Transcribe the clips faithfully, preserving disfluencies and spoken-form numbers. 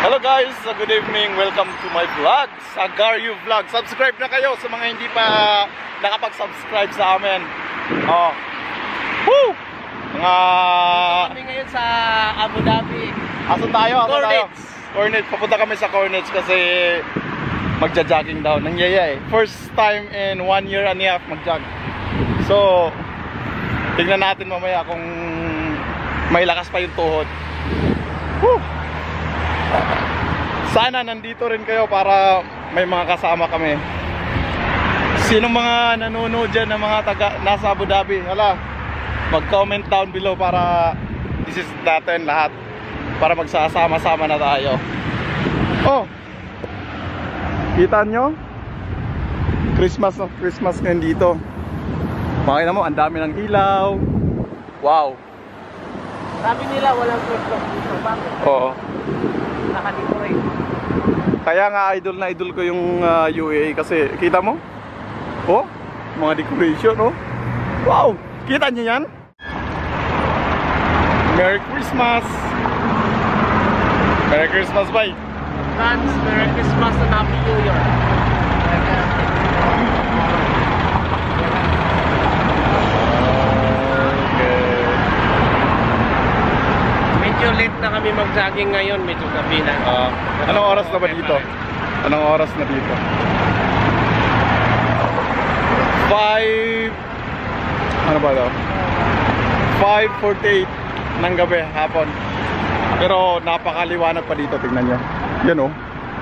Hello guys, good evening. Welcome to my vlog, SAGARIO vlog. Subscribe na kayo sa mga hindi pa nakapag-subscribe sa amin. Oh. Woo! Mga kami ngayon sa Abu Dhabi. Asan tayo? Asan tayo? Corniche. Corniche. Papunta kami sa Corniche kasi magja-jogging daw. Nangyaya eh. First time in one year and a half mag-jog. So, tingnan natin mamaya kung may lakas pa yung tuhod. Woo! Sana nandito rin kayo para may mga kasama kami. Sino mga nanonood dyan ng mga taga nasa Abu Dhabi? Hala, mag-comment down below para this is natin lahat. Para magsasama-sama na tayo. Oh, kita nyo? Christmas of Christmas ngayon dito. Makina mo, ang dami ng ilaw. Wow. Sabi nila walang Christmas dito. Bakit? Oo. Naka-decorate. Kaya nga idol na idol ko yung uh, U A E kasi kita mo? Oh, mga decoration, oh. Wow, kita niyo yan? Merry Christmas. Merry Christmas, bye. Advance Merry Christmas and Happy New Year. Medyo late na kami mag-jogging ngayon, medyo gabi na. Uh, anong oras na ba dito? Anong oras na dito? five Ano ba daw? five forty-eight ng gabi, hapon. Pero napakaliwanag pa dito, tingnan nyo. Yan oh.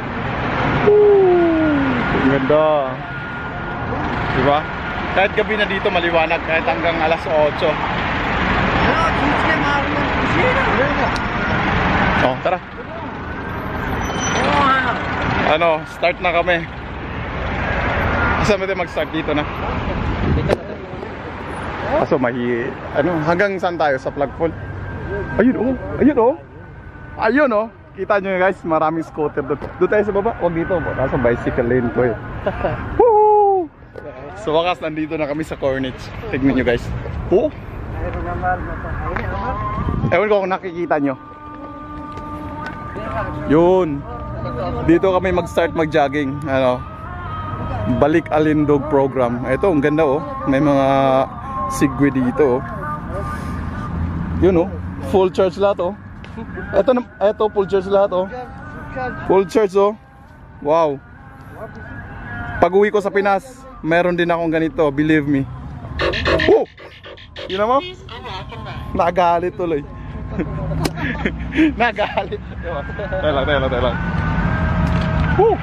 Woo! Ganda. Diba? Kahit gabi na dito maliwanag, kahit hanggang alas otso. Oh, tara. Ano, start na kami. Saan natin mag-start dito na? Kaso mahi... Ano, hanggang saan tayo? Sa flagpole? Ayun oh, ayun oh. Ayun oh. Kita nyo guys, maraming scooter doon. Doon tayo sa baba. Huwag dito, nasa bicycle lane ko eh. Woo! So wakas, nandito na kami sa Corniche. Tignan nyo guys. Oh! Ewan ko kung nakikita nyo. Yun. Dito kami mag-start mag-jogging. Ano? Balik Alindog program. Ito, ang ganda oh. May mga sigwe dito oh. Yun oh. Full charge lahat oh. Ito, ito full charge lahat oh. Full charge oh. Wow. Pag uwi ko sa Pinas, meron din akong ganito, believe me. Oh! Yun mo? Nagalit tuloy. Nagalit. Tayo lang, tayo lang, tayo lang. Woo!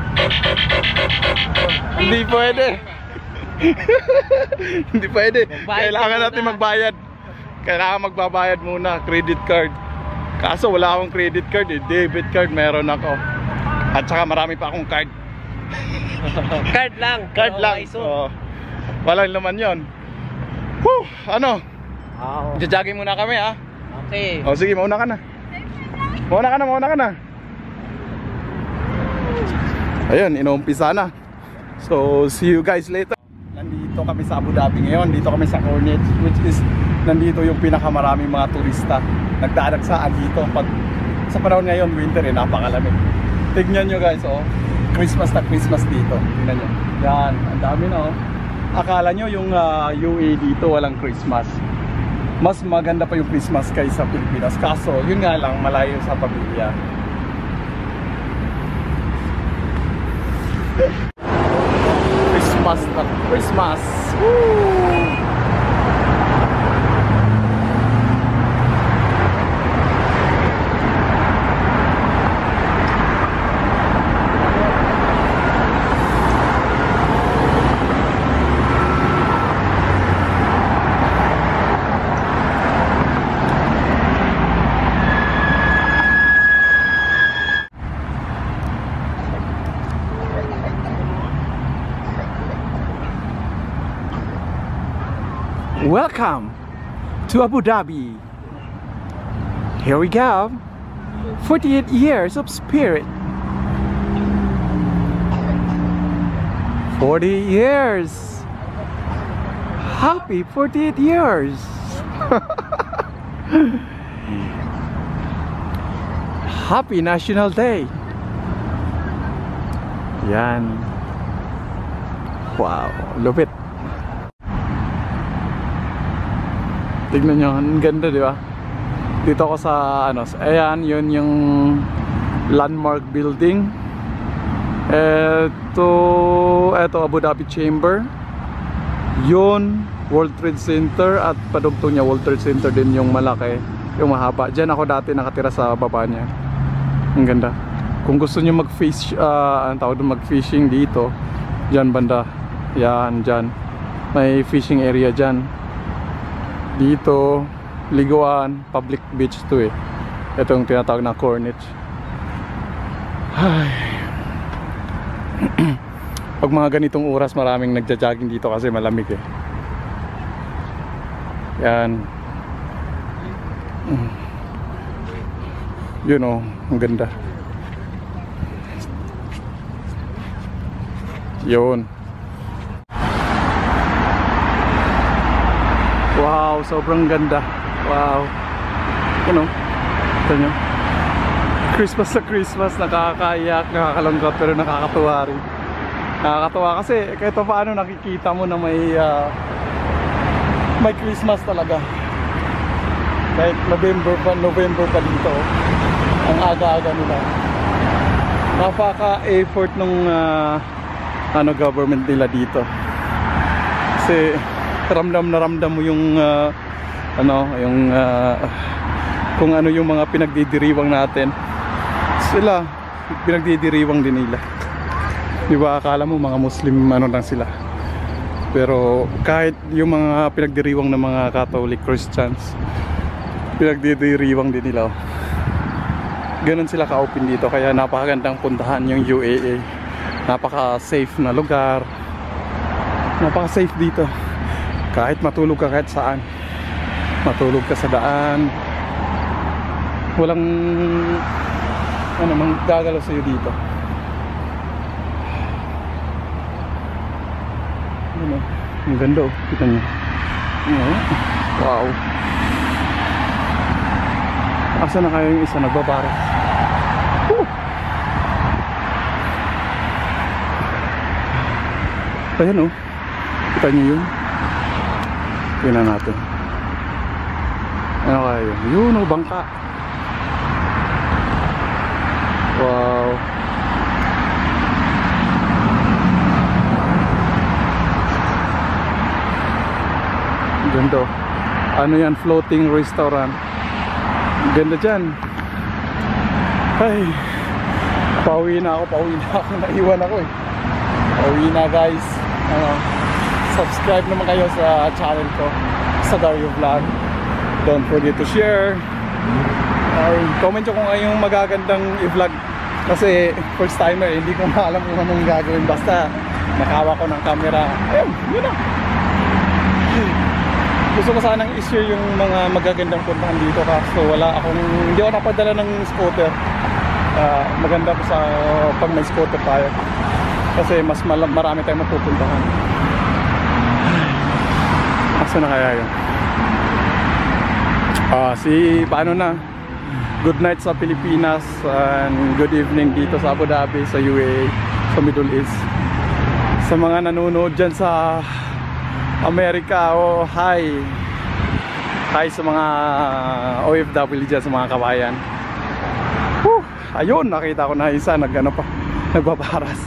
Hindi pwede. Hindi pwede. Kailangan natin magbayad. Kailangan magbabayad muna, credit card. Kaso wala akong credit card eh, debit card meron ako. At saka marami pa akong card. Card lang. Card lang. Oh, walang laman yon. Woo! Ano? Oh. Jogging muna kami ha. Okay. O sige, mauna ka na. Mauna ka na, mauna ka na. Ayun, inuumpisa na. So, see you guys later. Nandito kami sa Abu Dhabi ngayon. Dito kami sa Corniche, which is nandito yung pinakamaraming mga turista. Nagdadagsaan dito. Pag sa panahon ngayon, winter eh, napakalamig. Tignan nyo guys, oh. Christmas na Christmas dito. Tignan nyo. Yan, ang dami na oh. Akala nyo yung uh, U A E dito walang Christmas. Mas maganda pa yung Christmas kaysa Pilipinas. Kaso, yun nga lang, malayo sa pamilya. Christmas na Christmas. Woo! Welcome to Abu Dhabi. Here we go. forty-eight years of spirit. forty years. Happy forty-eight years. Happy National Day. Yan. Wow, lupit. Tignan nyo, ang ganda, di ba? Dito ako sa ano, ayan, yun yung landmark building. Eto, eto Abu Dhabi Chamber. Yun, World Trade Center. At padugtong niya World Trade Center din yung malaki, yung mahaba. Diyan ako dati nakatira sa baba niya. Ang ganda. Kung gusto niyo mag-fish, uh, ang tawag doon, mag-fishing dito, diyan banda. Yan, diyan. May fishing area diyan. Dito, liguan, public beach to eh. Ito yung tinatawag na Corniche. Ay. Pag mga ganitong oras, maraming nagja-jogging dito kasi malamig eh. Yan. Yun oh, ang ganda. Yun. Wow, sobrang ganda. Wow. Ano? Ito nyo. Christmas sa Christmas, nakakayak, nakakalungkot, pero nakakatuwa rin. Nakakatuwa kasi kahit paano nakikita mo na may uh, may Christmas talaga. Kahit November pa, November pa dito. Ang aga-aga nila. Napaka-effort nung uh, ano, government nila dito. Kasi ramdam na ramdam mo yung uh, ano, yung uh, kung ano yung mga pinagdidiriwang natin. Sila pinagdidiriwang din nila. Diba, akala mo mga Muslim ano lang sila. Pero kahit yung mga pinagdiriwang ng mga Catholic Christians, pinagdidiriwang din nila. Ganun sila ka-open dito. Kaya napakagandang puntahan yung U A E. Napaka-safe na lugar. Napaka-safe dito. Kahit matulog ka kahit saan, matulog ka sa daan, walang ano mang gagalaw sa'yo dito. Ano, ang ganda oh, kita nyo. Wow. Asa na kayo yung isa nagbabara? Woo! Ayan oh, kita nyo yun. Tingnan natin. Ano kaya yun? Yun o, bangka. Wow. Ganda. Ano yan? Floating restaurant. Ganda dyan. Ay, pauwi na ako. Pauwi na ako. Naiwan ako eh. Pauwi na guys. Ano, subscribe naman kayo sa channel ko, SAGARIO Vlog. Don't forget to share. Or comment nyo kung ayong magagandang i-vlog. Kasi first timer, hindi ko maalam kung anong gagawin. Basta nakawa ko ng camera. Ayun, yun na. Gusto ko sanang i-share yung mga magagandang puntahan dito. Kaso wala akong, hindi ako napadala ng scooter. uh, Maganda po sa pag may scooter tayo. Kasi mas marami tayong mapupuntahan. Asa na kaya yun? Ah, si paano na? Good night sa Pilipinas and good evening dito sa Abu Dhabi, sa U A E, sa Middle East. Sa mga nanonood dyan sa Amerika, oh, hi. Hi sa mga O F W dyan, sa mga kabayan. Whew, ayun, nakita ko na isa, nag, ano pa, nagbabaras.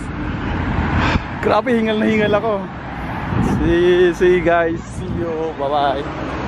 Grabe, hingal na hingal ako. See, see you guys. See you. Bye bye.